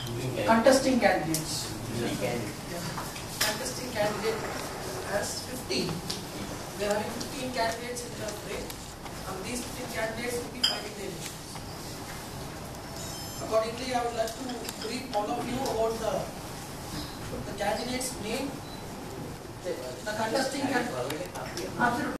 Contesting candidates. Yeah. Contesting candidate has 15. We are having 15 candidates in the frame, and these 15 candidates will be fighting their issues. Accordingly, I would like to brief all of you about the candidate's name, the contesting candidate.